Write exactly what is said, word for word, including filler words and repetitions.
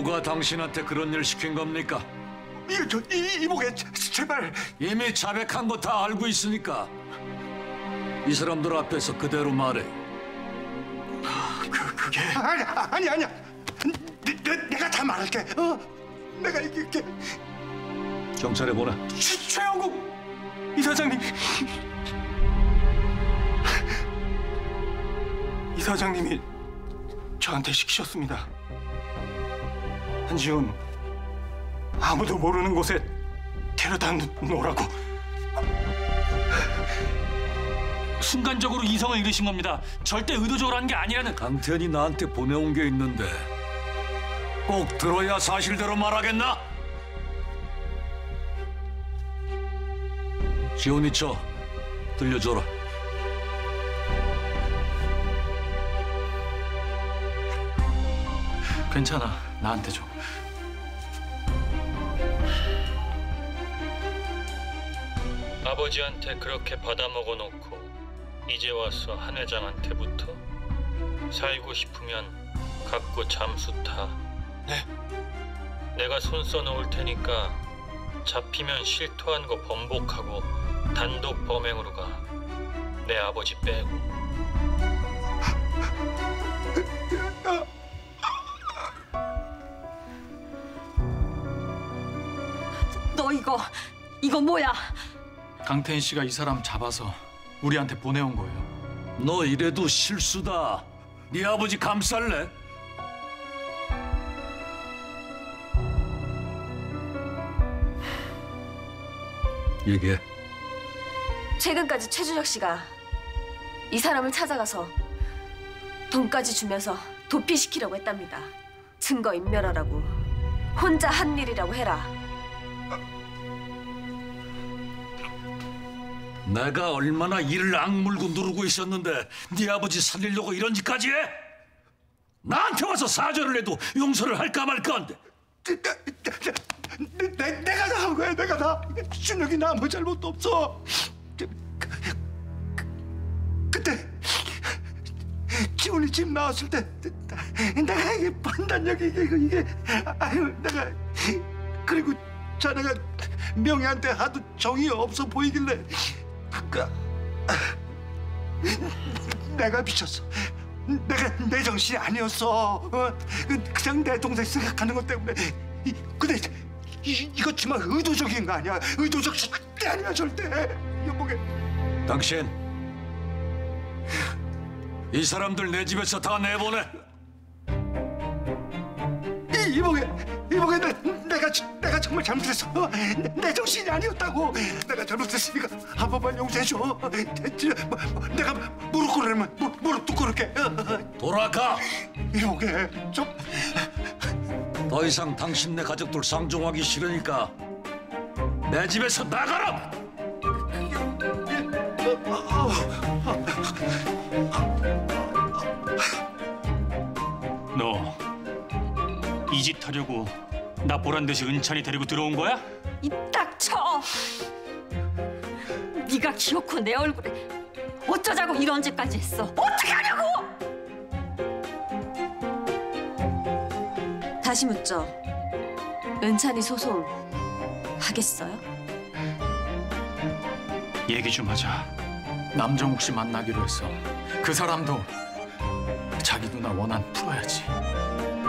누가 당신한테 그런 일 시킨 겁니까? 이거 저 이, 이보게 제발. 이미 자백한 거 다 알고 있으니까 이 사람들 앞에서 그대로 말해. 그 그게 아니 아니 아니야. 내, 내, 내가 다 말할게. 어, 내가 이길게. 경찰에 보내. 최, 최영국 이사장님. 이사장님이 저한테 시키셨습니다. 한지훈 아무도 모르는 곳에 데려다 놓으라고. 순간적으로 이성을 잃으신 겁니다. 절대 의도적으로 한 게 아니라는. 강태현이 나한테 보내온 게 있는데 꼭 들어야 사실대로 말하겠나? 지훈이 쳐 들려줘라. 괜찮아, 나한테 줘. 아버지한테 그렇게 받아먹어 놓고 이제 와서 한 회장한테부터? 살고 싶으면 갖고 잠수 타. 네. 내가 손 써놓을 테니까 잡히면 실토한 거 번복하고 단독 범행으로 가. 내 아버지 빼고. 너 이거 이거 뭐야? 강태인 씨가 이 사람 잡아서 우리한테 보내온 거예요. 너 이래도 실수다. 네 아버지 감쌀래? 얘기해. 최근까지 최준혁 씨가 이 사람을 찾아가서 돈까지 주면서 도피시키려고 했답니다. 증거 인멸하라고. 혼자 한 일이라고 해라. 내가 얼마나 이를 악물고 누르고 있었는데 네 아버지 살리려고 이런 짓까지 해? 나한테 와서 사죄를 해도 용서를 할까 말까 한데. 내, 내, 내가 다 한 거야. 내가 다. 준혁이 나 아무 잘못도 없어. 그, 그, 그때 지훈이 집 나왔을 때 내가 이게 판단력이 이게 이게 아유 내가 그리고 자네가 명희한테 하도 정이 없어 보이길래 그, 내가 미쳤어. 내가 내 정신이 아니었어. 어? 그냥 내 동생 생각하는 것 때문에. 이, 근데 이, 이거 정말 의도적인 거 아니야? 의도적 절대 아니야, 절대. 여보게. 당신 이 사람들 내 집에서 다 내보내. 이, 이보게, 이보게 내, 내가 내가 정말 잘못했어. 어? 내, 내 정신이 아니었다고. 내가 잘못했으니까 한 번만 용서해줘. 뭐, 뭐, 내가 무릎 꿇으면 무, 무릎 도 꿇을게. 돌아가. 이보게 좀. 더 이상 당신네 가족들 상종하기 싫으니까 내 집에서 나가라! 너 이 집 하려고 나 보란 듯이 은찬이 데리고 들어온 거야? 입 닥쳐! 네가 기어코 내 얼굴에 어쩌자고 이런 짓까지 했어. 어떻게 하냐고! 다시 묻죠. 은찬이 소송 하겠어요? 얘기 좀 하자. 남정욱 씨 만나기로 했어. 그 사람도 자기 누나 원한 풀어야지.